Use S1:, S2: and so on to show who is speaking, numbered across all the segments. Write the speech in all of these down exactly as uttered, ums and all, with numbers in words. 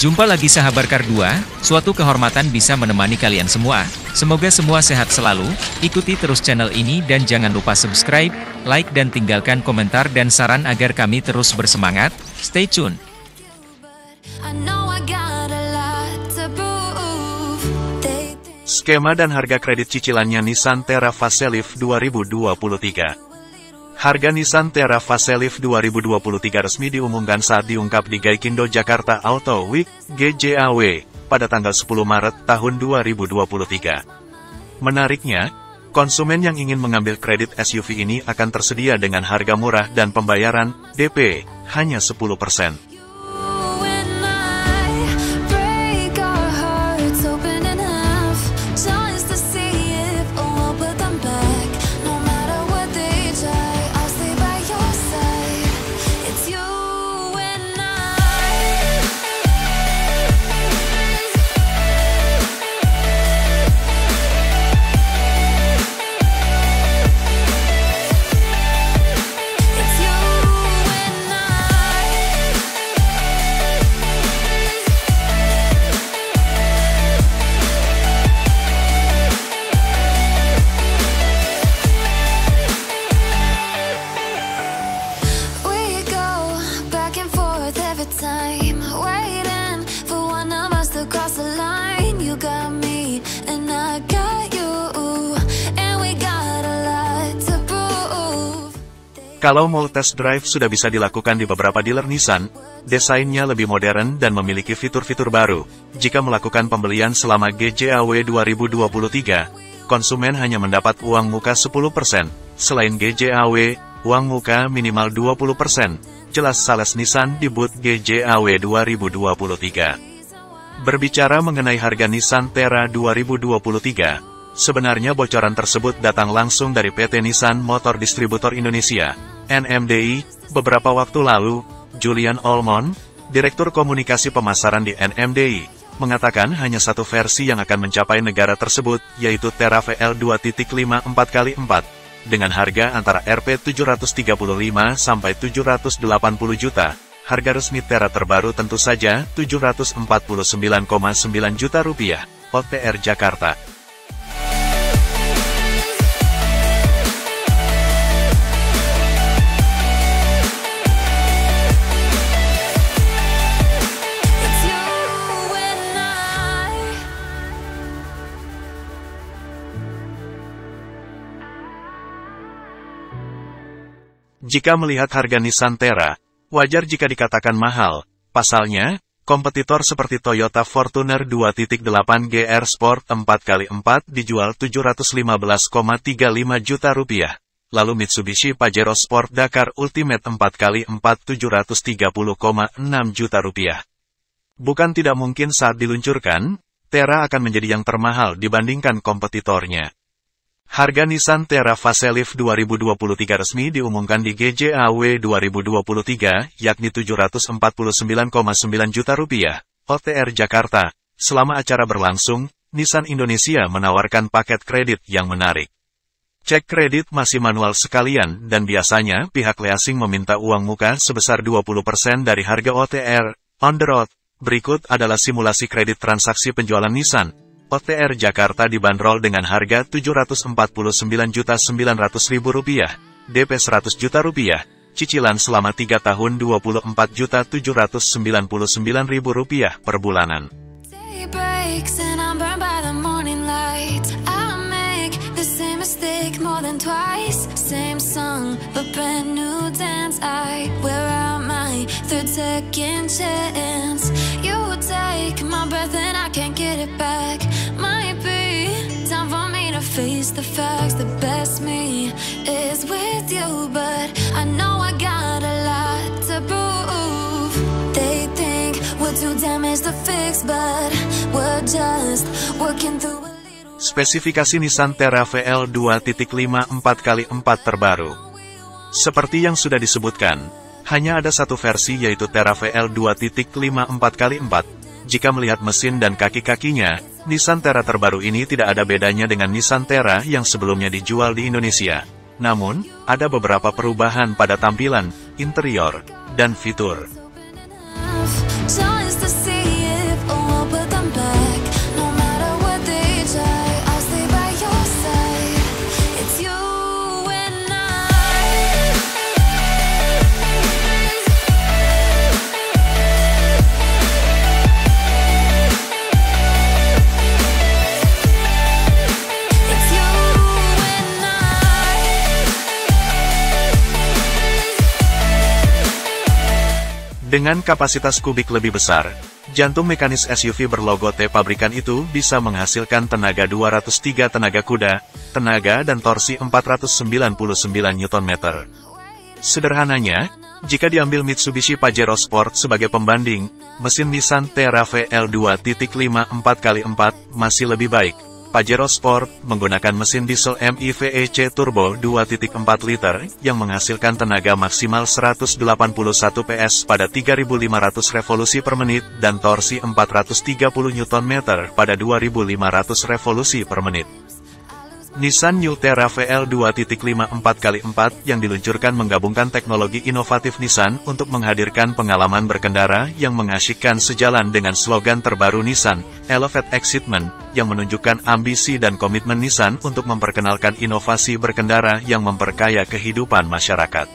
S1: Jumpa lagi sahabat Car dua, suatu kehormatan bisa menemani kalian semua. Semoga semua sehat selalu, ikuti terus channel ini dan jangan lupa subscribe, like dan tinggalkan komentar dan saran agar kami terus bersemangat. Stay tune.
S2: Skema dan harga kredit cicilannya Nissan Terra Facelift dua ribu dua puluh tiga. Harga Nissan Terra Facelift dua ribu dua puluh tiga resmi diumumkan saat diungkap di Gaikindo Jakarta Auto Week, G J A W, pada tanggal sepuluh Maret tahun dua ribu dua puluh tiga. Menariknya, konsumen yang ingin mengambil kredit S U V ini akan tersedia dengan harga murah dan pembayaran D P hanya sepuluh persen. Kalau mau test drive sudah bisa dilakukan di beberapa dealer Nissan, desainnya lebih modern dan memiliki fitur-fitur baru. Jika melakukan pembelian selama G J A W dua ribu dua puluh tiga, konsumen hanya mendapat uang muka sepuluh persen. Selain G J A W, uang muka minimal dua puluh persen. Jelas sales Nissan di booth G J A W dua ribu dua puluh tiga. Berbicara mengenai harga Nissan Terra dua ribu dua puluh tiga, sebenarnya bocoran tersebut datang langsung dari P T Nissan Motor Distributor Indonesia, N M D I. Beberapa waktu lalu, Julian Olmon, Direktur Komunikasi Pemasaran di N M D I, mengatakan hanya satu versi yang akan mencapai negara tersebut, yaitu Terra V L dua titik lima empat kali empat, dengan harga antara R P tujuh ratus tiga puluh lima sampai tujuh ratus delapan puluh juta. Harga resmi Terra terbaru tentu saja tujuh ratus empat puluh sembilan koma sembilan juta rupiah, O T R Jakarta. Jika melihat harga Nissan Terra, wajar jika dikatakan mahal. Pasalnya, kompetitor seperti Toyota Fortuner dua titik delapan G R Sport empat kali empat dijual tujuh ratus lima belas koma tiga lima juta rupiah. Lalu Mitsubishi Pajero Sport Dakar Ultimate empat kali empat tujuh ratus tiga puluh koma enam juta rupiah. Bukan tidak mungkin saat diluncurkan, Terra akan menjadi yang termahal dibandingkan kompetitornya. Harga Nissan Terra Facelift dua ribu dua puluh tiga resmi diumumkan di G J A W dua ribu dua puluh tiga, yakni tujuh ratus empat puluh sembilan koma sembilan juta rupiah, O T R Jakarta. Selama acara berlangsung, Nissan Indonesia menawarkan paket kredit yang menarik. Cek kredit masih manual sekalian, dan biasanya pihak leasing meminta uang muka sebesar dua puluh persen dari harga O T R, on the road. Berikut adalah simulasi kredit transaksi penjualan Nissan. O T R Jakarta dibanderol dengan harga tujuh ratus empat puluh sembilan juta sembilan ratus ribu rupiah, D P seratus juta rupiah, cicilan selama tiga tahun dua puluh empat juta tujuh ratus sembilan puluh sembilan ribu rupiah per bulanan.
S3: Face the facts, the best me is with you, but I know I got a lot to prove. They think we're too damaged to fix, but we're just working through a little.
S2: Spesifikasi Nissan Terra V L dua titik lima empat kali empat terbaru. Seperti yang sudah disebutkan, hanya ada satu versi yaitu Terra V L dua titik lima empat kali empat. Jika melihat mesin dan kaki-kakinya, Nissan Terra terbaru ini tidak ada bedanya dengan Nissan Terra yang sebelumnya dijual di Indonesia. Namun, ada beberapa perubahan pada tampilan, interior, dan fitur.
S3: Just to see
S2: Dengan kapasitas kubik lebih besar, jantung mekanis S U V berlogo T pabrikan itu bisa menghasilkan tenaga dua ratus tiga tenaga kuda, tenaga dan torsi empat ratus sembilan puluh sembilan newton meter. Sederhananya, jika diambil Mitsubishi Pajero Sport sebagai pembanding, mesin Nissan Terra V L dua titik lima empat kali empat masih lebih baik. Pajero Sport menggunakan mesin diesel M I V E C turbo dua titik empat liter yang menghasilkan tenaga maksimal seratus delapan puluh satu P S pada tiga ribu lima ratus revolusi per menit dan torsi empat ratus tiga puluh newton meter pada dua ribu lima ratus revolusi per menit. Nissan New Terra V L dua titik lima empat kali empat yang diluncurkan menggabungkan teknologi inovatif Nissan untuk menghadirkan pengalaman berkendara yang mengasyikkan sejalan dengan slogan terbaru Nissan, Elevate Excitement, yang menunjukkan ambisi dan komitmen Nissan untuk memperkenalkan inovasi berkendara yang memperkaya kehidupan masyarakat.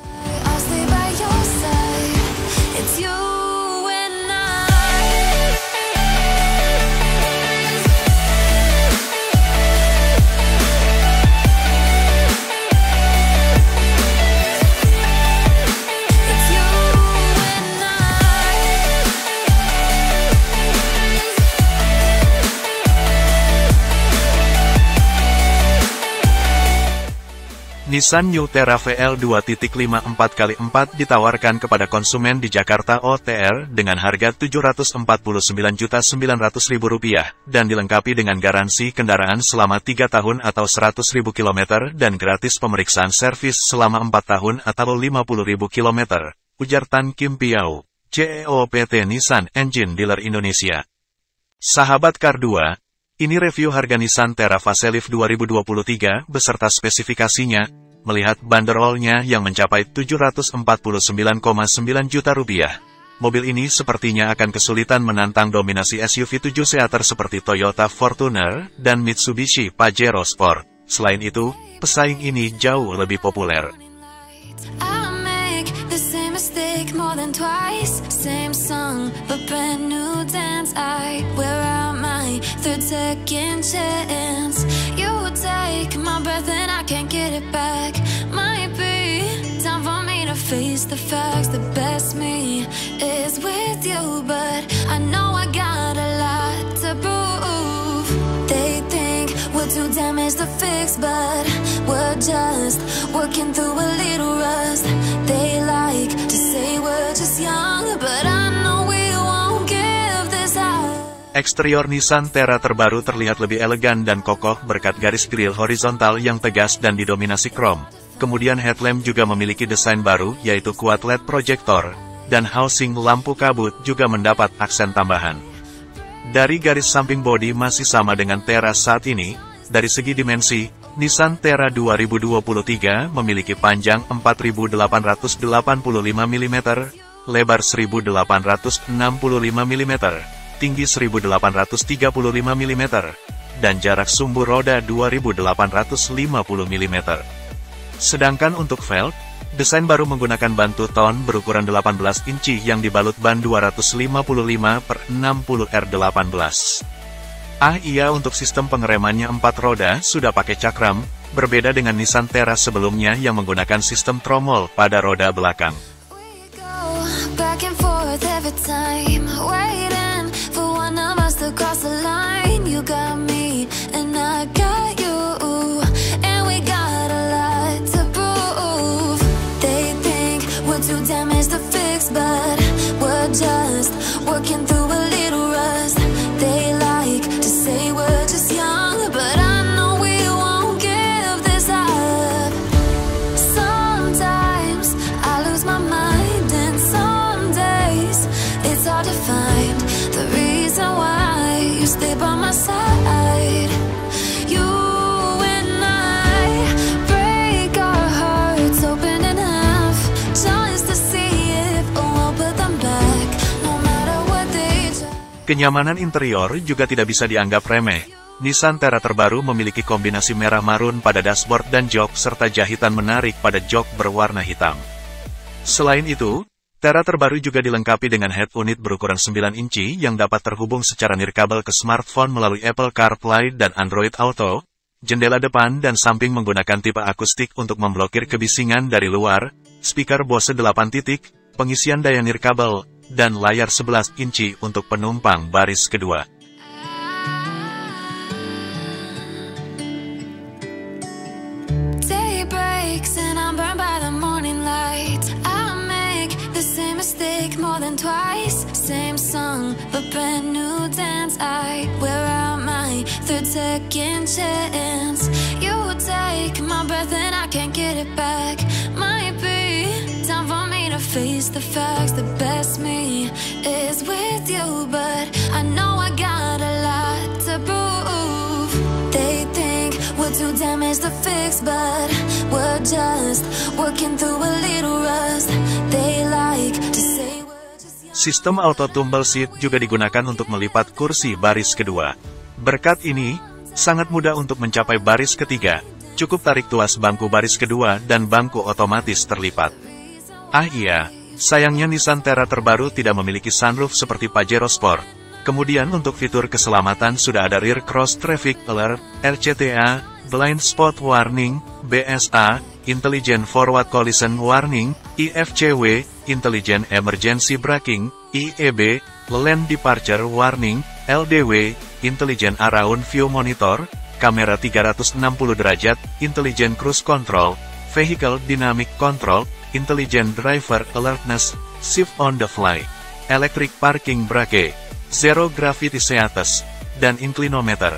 S2: Nissan New Terra V L dua titik lima empat kali empat ditawarkan kepada konsumen di Jakarta O T R dengan harga tujuh ratus empat puluh sembilan juta sembilan ratus ribu rupiah, dan dilengkapi dengan garansi kendaraan selama tiga tahun atau seratus ribu kilometer dan gratis pemeriksaan servis selama empat tahun atau lima puluh ribu kilometer, ujar Tan Kim Piau, C E O P T Nissan Engine Dealer Indonesia. Sahabat Car dua, ini review harga Nissan Terra Facelift dua ribu dua puluh tiga beserta spesifikasinya, melihat banderolnya yang mencapai tujuh ratus empat puluh sembilan koma sembilan juta rupiah. Mobil ini sepertinya akan kesulitan menantang dominasi S U V tujuh seater seperti Toyota Fortuner dan Mitsubishi Pajero Sport. Selain itu, pesaing ini jauh lebih populer.
S3: Third second chance, you take my breath and I can't get it back. Might be time for me to face the facts. The best me is with you, but I know I got a lot to prove. They think we're too damaged to fix, but we're just working through a little rust. They like to say we're just young, but I know we won't give this up.
S2: Eksterior Nissan Terra terbaru terlihat lebih elegan dan kokoh berkat garis grill horizontal yang tegas dan didominasi krom. Kemudian headlamp juga memiliki desain baru, yaitu quad L E D projector, dan housing lampu kabut juga mendapat aksen tambahan. Dari garis samping bodi masih sama dengan Terra saat ini. Dari segi dimensi, Nissan Terra dua ribu dua puluh tiga memiliki panjang empat ribu delapan ratus delapan puluh lima milimeter, lebar seribu delapan ratus enam puluh lima milimeter, tinggi seribu delapan ratus tiga puluh lima milimeter, dan jarak sumbu roda dua ribu delapan ratus lima puluh milimeter. Sedangkan untuk velg, desain baru menggunakan ban two-tone berukuran delapan belas inci yang dibalut ban dua ratus lima puluh lima per enam puluh R delapan belas. Ah iya, untuk sistem pengeremannya empat roda sudah pakai cakram, berbeda dengan Nissan Terra sebelumnya yang menggunakan sistem tromol pada roda belakang.
S3: Across the line, you got me, and I got you, and we got a lot to prove. They think we're too damaged to fix, but we're just working through a little rust. They like to say we're just young, but I know we won't give this up. Sometimes I lose my mind, and some days it's hard to find the reason why you stay by my side. You and I break our hearts open in half, just to see if we'll put them back, no matter what they try.
S2: Kenyamanan interior juga tidak bisa dianggap remeh. Nissan Terra terbaru memiliki kombinasi merah marun pada dashboard dan jok serta jahitan menarik pada jok berwarna hitam. Selain itu, Terra terbaru juga dilengkapi dengan head unit berukuran sembilan inci yang dapat terhubung secara nirkabel ke smartphone melalui Apple CarPlay dan Android Auto. Jendela depan dan samping menggunakan tipe akustik untuk memblokir kebisingan dari luar, speaker Bose delapan titik, pengisian daya nirkabel, dan layar sebelas inci untuk penumpang baris kedua.
S3: Day breaks and I'm burned by the morning light. I make the same mistake more than twice. Same song, but brand new dance. I wear out my third second chance. You take my breath and I can't get it back. Might be time for me to face the facts. The best me is with you, but I know I got a lot to prove. They think we're too damaged to fix, but we're just working through a little rust. They like to say we're just young.
S2: Sistem auto tumble seat juga digunakan untuk melipat kursi baris kedua. Berkat ini, sangat mudah untuk mencapai baris ketiga. Cukup tarik tuas bangku baris kedua dan bangku otomatis terlipat. Ah iya, sayangnya Nissan Terra terbaru tidak memiliki sunroof seperti Pajero Sport. Kemudian untuk fitur keselamatan sudah ada Rear Cross Traffic Alert, R C T A, Blind Spot Warning, B S A, Intelligent Forward Collision Warning, I F C W, Intelligent Emergency Braking, I E B, Lane Departure Warning, L D W, Intelligent Around View Monitor, kamera tiga ratus enam puluh derajat, Intelligent Cruise Control, Vehicle Dynamic Control, Intelligent Driver Alertness, Shift on the Fly, Electric Parking Brake, Zero Gravity Seats, dan Inclinometer.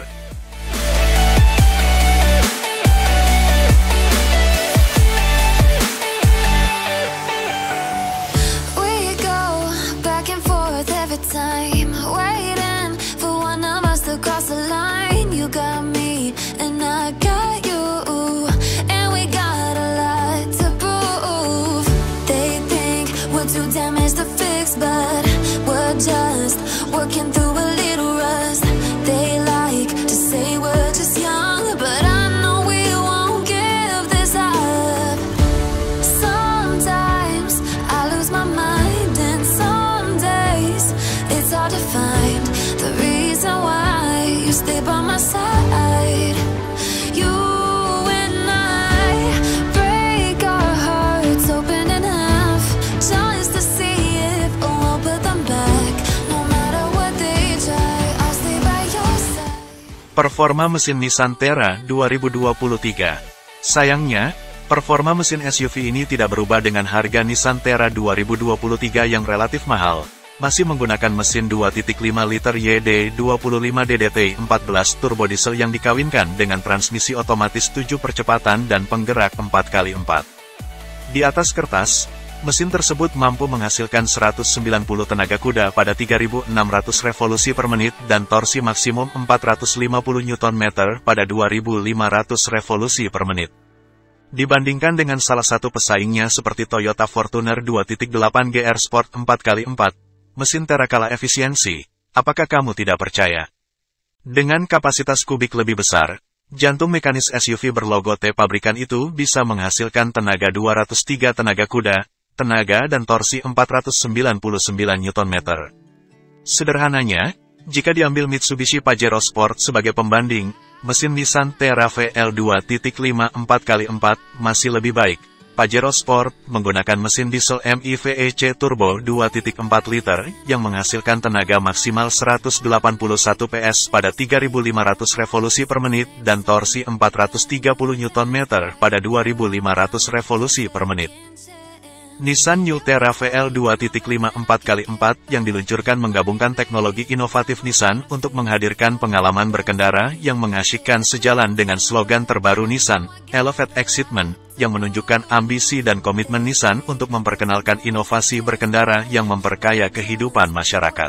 S3: We go back and forth every time, waiting for one of us to cross the line. You got me and I got you, and we got a lot to prove. They think we're too damaged to fix, but we're just working through a little rust. They like to say we're just young, but I know we won't give this up. Sometimes I lose my mind, and some days it's hard to find the reason why you stay by my side. You and I break our hearts open in half, just to see if we'll put them back. No matter what they try, I'll stay by your side.
S2: Performa mesin Nissan Terra dua ribu dua puluh tiga. Sayangnya, performa mesin S U V ini tidak berubah dengan harga Nissan Terra dua ribu dua puluh tiga yang relatif mahal. Masih menggunakan mesin dua koma lima liter Y D dua puluh lima D D T empat belas turbo diesel yang dikawinkan dengan transmisi otomatis tujuh percepatan dan penggerak empat kali empat. Di atas kertas, mesin tersebut mampu menghasilkan seratus sembilan puluh tenaga kuda pada tiga ribu enam ratus revolusi per menit dan torsi maksimum empat ratus lima puluh newton meter pada dua ribu lima ratus revolusi per menit. Dibandingkan dengan salah satu pesaingnya seperti Toyota Fortuner dua koma delapan G R Sport empat kali empat, mesin Terra kalah efisiensi. Apakah kamu tidak percaya? Dengan kapasitas kubik lebih besar, jantung mekanis S U V berlogo T pabrikan itu bisa menghasilkan tenaga dua ratus tiga tenaga kuda, tenaga dan torsi empat ratus sembilan puluh sembilan newton meter. Sederhananya, jika diambil Mitsubishi Pajero Sport sebagai pembanding, mesin Nissan Terra V L dua koma lima empat kali empat masih lebih baik. Pajero Sport menggunakan mesin diesel M I V E C turbo dua koma empat liter yang menghasilkan tenaga maksimal seratus delapan puluh satu P S pada tiga ribu lima ratus revolusi per menit dan torsi empat ratus tiga puluh newton meter pada dua ribu lima ratus revolusi per menit. Nissan New Terra V L dua koma lima empat kali empat yang diluncurkan menggabungkan teknologi inovatif Nissan untuk menghadirkan pengalaman berkendara yang mengasyikkan sejalan dengan slogan terbaru Nissan, Elevate Excitement, yang menunjukkan ambisi dan komitmen Nissan untuk memperkenalkan inovasi berkendara yang memperkaya kehidupan masyarakat.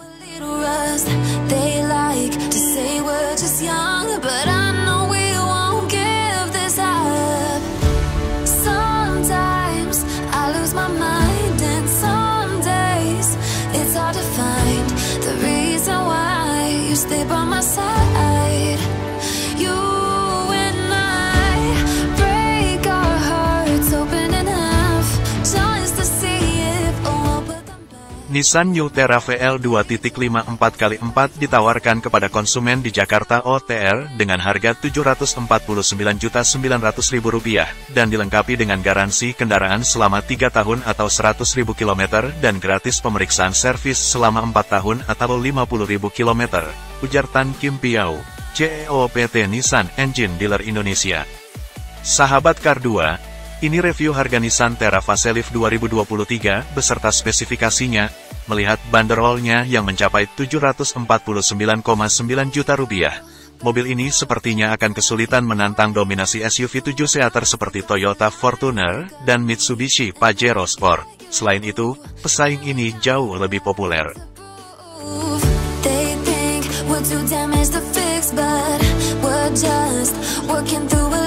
S3: Stay by my side. You and I break our hearts open in half, just to see if we'll put them back.
S2: Nissan New Terra V L dua titik lima empat kali empat ditawarkan kepada konsumen di Jakarta O T R dengan harga tujuh ratus empat puluh sembilan juta sembilan ratus ribu rupiah dan dilengkapi dengan garansi kendaraan selama tiga tahun atau seratus ribu kilometer dan gratis pemeriksaan servis selama empat tahun atau lima puluh ribu kilometer, ujar Tan Kim Piau, C E O P T Nissan Engine Dealer Indonesia. Sahabat Car dua, ini review harga Nissan Terra Facelift dua ribu dua puluh tiga beserta spesifikasinya, melihat banderolnya yang mencapai tujuh ratus empat puluh sembilan koma sembilan juta rupiah. Mobil ini sepertinya akan kesulitan menantang dominasi S U V tujuh seater seperti Toyota Fortuner dan Mitsubishi Pajero Sport. Selain itu, pesaing ini jauh lebih populer.
S3: They think we're too damaged to fix, but we're just working through it.